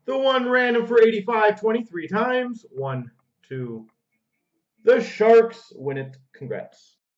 The one random for 85, 23 times. 1, 2. The Sharks win it. Congrats.